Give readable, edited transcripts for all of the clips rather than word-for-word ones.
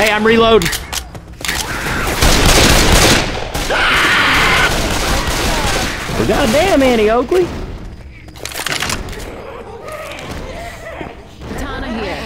Okay, I'm reloading. We got a damn Annie Oakley. Katana here.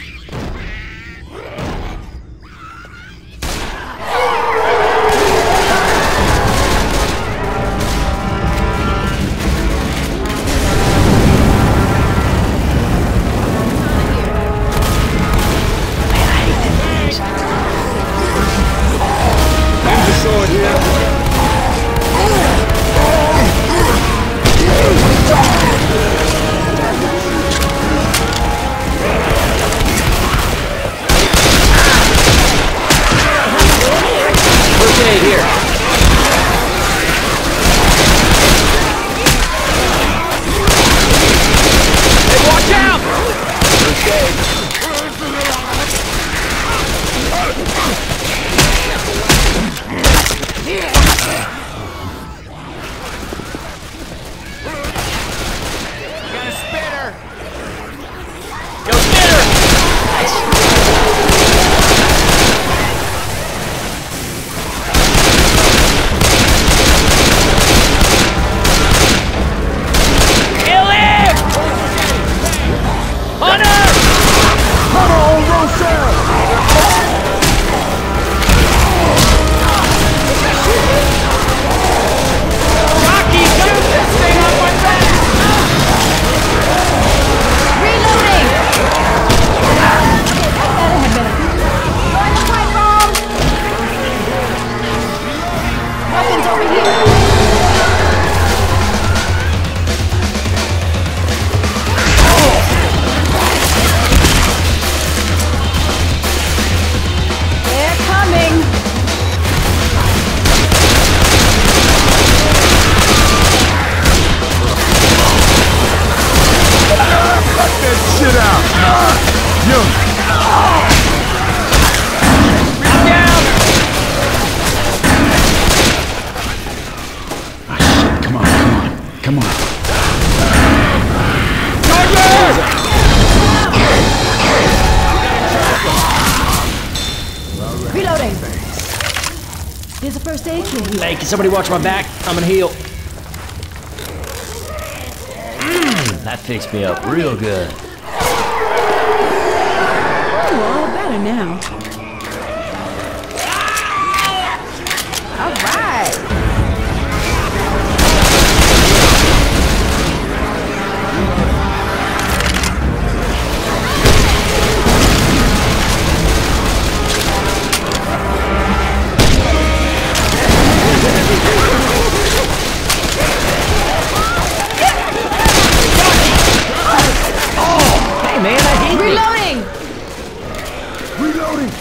Come on. Reloading. Here's a first aid kit here. Hey, can somebody watch my back? I'm gonna heal. That fixed me up real good. Oh, all better now. All right. Hey man, I hate Reloading! Reloading!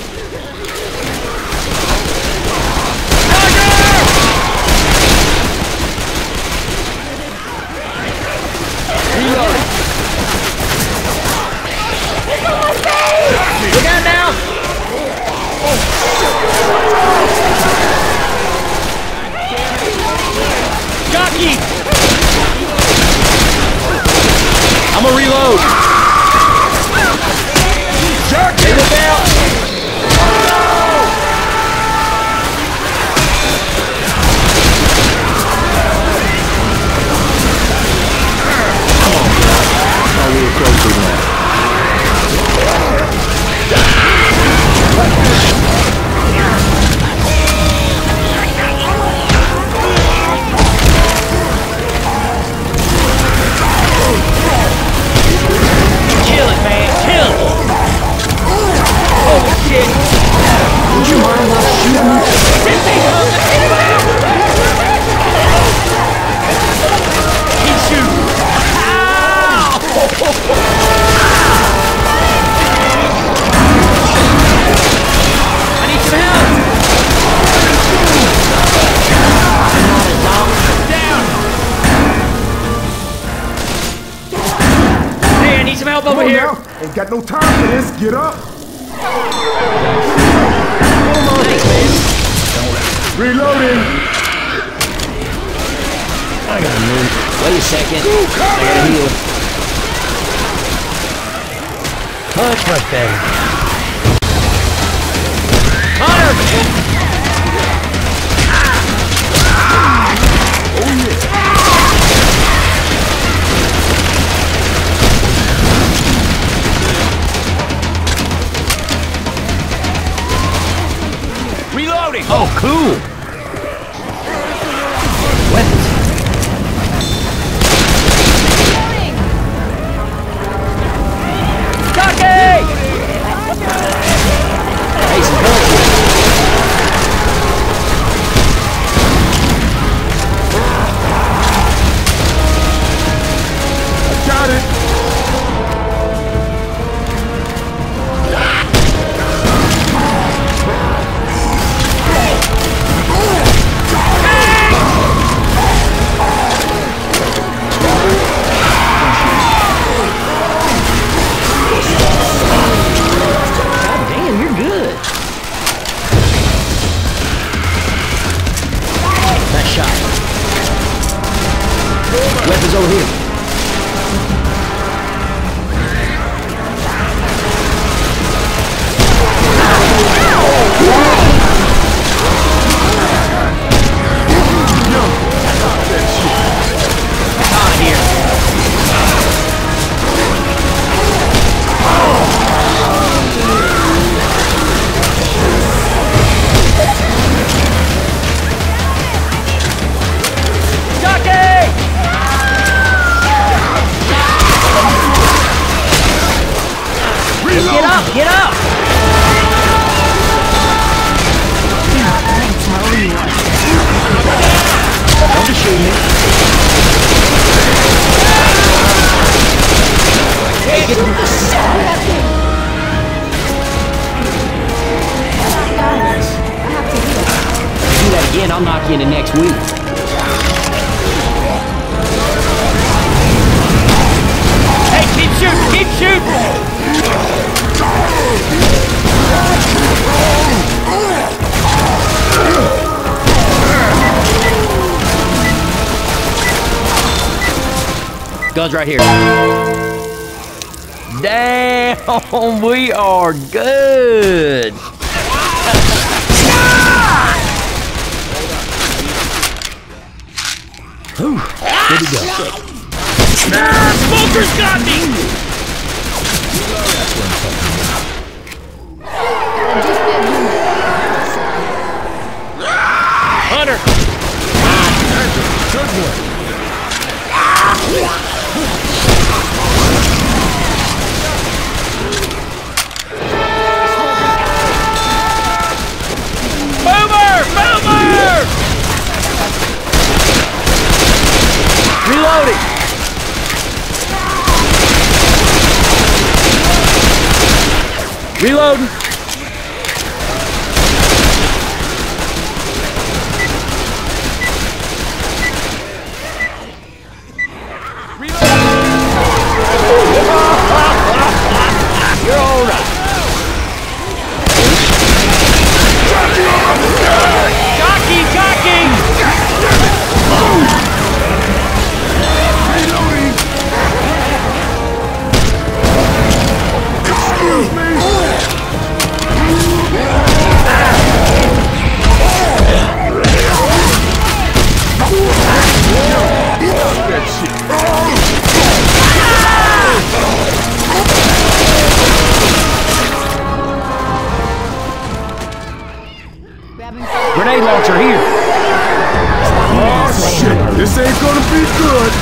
Reloading! Look out now! Jockey! I'm gonna reload! Jockey! Look out! Oh, we were close to that. Kill it, man! Kill it! Oh shit! Would you mind not He's shooting! I need some help! Hey, I need some help over Come on here! now. Ain't got no time for this. Get up. Reloading. I gotta move. Wait a second. I gotta heal. Touch my thing. Reloading! Oh, cool! Weapons. Jockey! Hey, some help. Got it. God damn, you're good. Nice shot. Weapons over here. Get up! Don't be shooting me. Hey, get the... Do that again, I'll knock you into next week. Hey, keep shooting! Keep shooting! Guns right here. Damn, we are good. Whew, good to go. Smoker's got me! Hunter! Good one. Boomer! Boomer! Reloading. Reloading. You're all right. Jockey! Jockey! Reloading. Excuse me. That shit. Grenade launcher here. Oh shit, this ain't gonna be good.